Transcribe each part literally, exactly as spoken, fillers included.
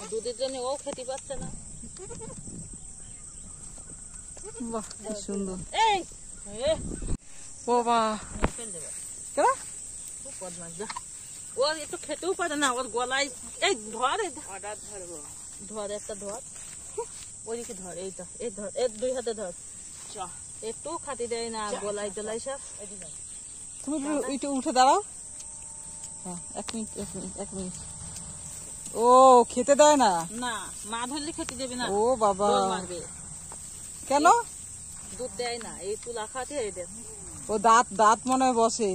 দুধের জন্য ও খেতে পাচ্ছে না। বাহ কি সুন্দর। এই বাবা ফেল দেবে কেন? খুব বদমাশ যা। ও একটু খেতেও পারে না, ওর গলায় এই ধর ধরবো ধর একটা ধর ওইদিকে ধর, এই ধর এই ধর এর দুই হাতে ধর, একটু খাতি দেয় না গলায় টলায় সব। তুমি একটু উঠে দাঁড়াও। হ্যাঁ এক মিনিট এক মিনিট এক মিনিট। ও খেতে দেয় না? না মা ধরলে খেতে দেবে না। ও বাবা মারবে। কেন? দুধ দেয় না, এই তুলা খাতে এদের। ও দাঁত দাঁত মনে হয় বসে।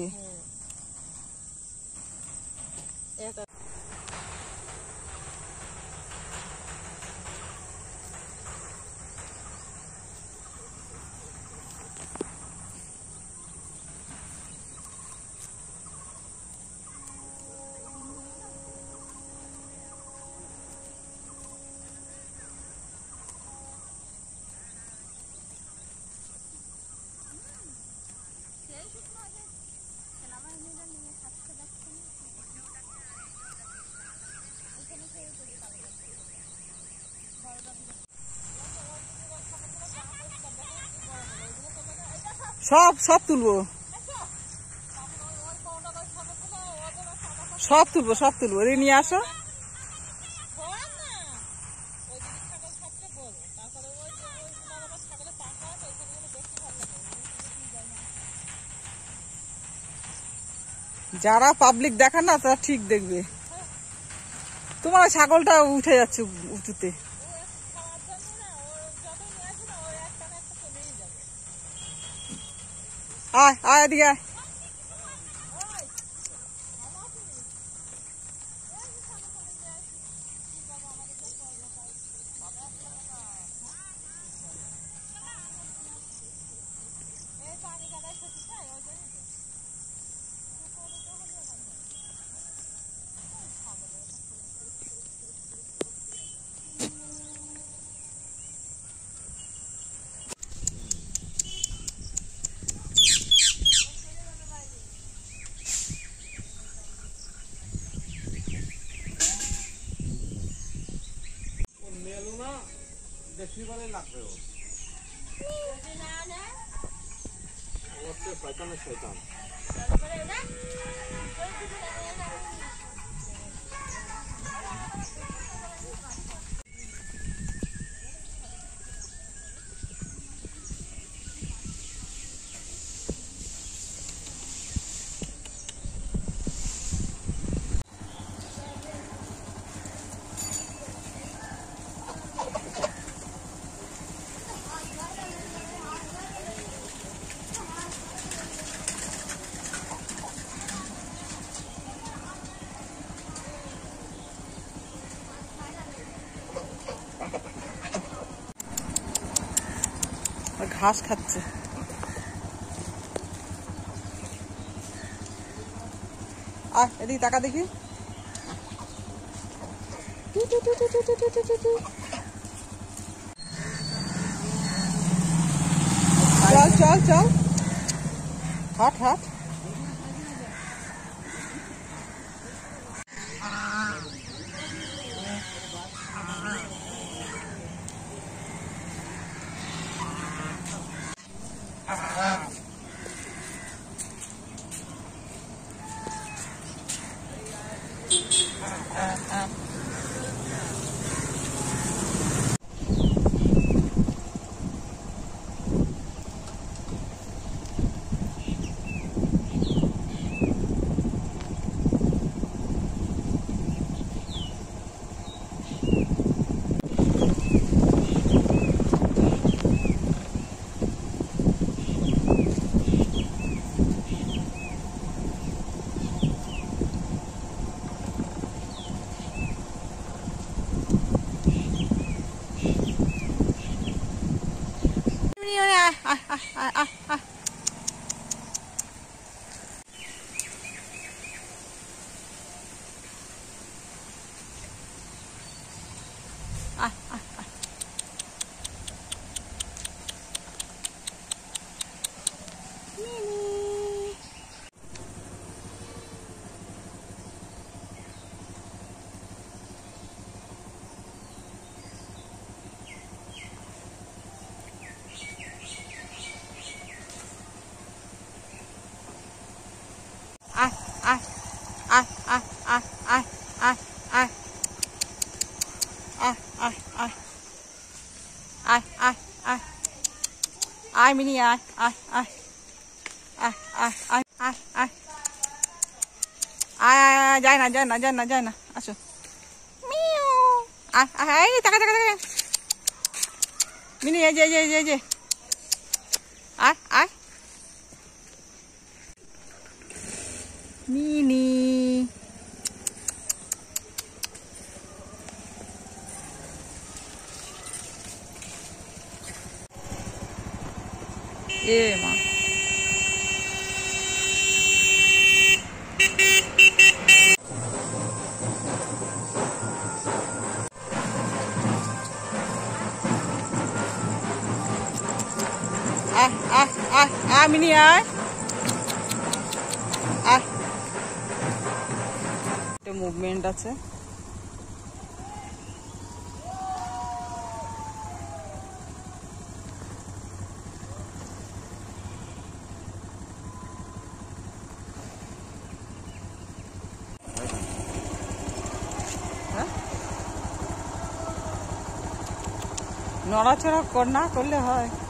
সব সব তুলবো সব তুলবো সব তুলবো রে নিয়ে আসো। যারা পাবলিক দেখে না তারা ঠিক দেখবে। তোমার ছাগলটা উঠে যাচ্ছে উঁচুতে। আয় আয় এদিকে আয়। শয়তানের শয়তান। ঘাস খাচ্ছে। আয় এদিকে টাকা দেখি। চল চল চল হাট হাট। আয় মিনি আয় আয় আয় আয় আয় আয় আয় আয় আয় আয় আয় যায় না যায় না যায় না যায় না আসো আয় আয় আয় টাকা টাকা টাকা মিনি এই যে এই যে এই যে এই যে আয় আয় মিনি এ মা আয় আয় আয় আয় মিনি আয় আয় একটা মুভমেন্ট আছে নড়াচড়া কর না করলে হয়।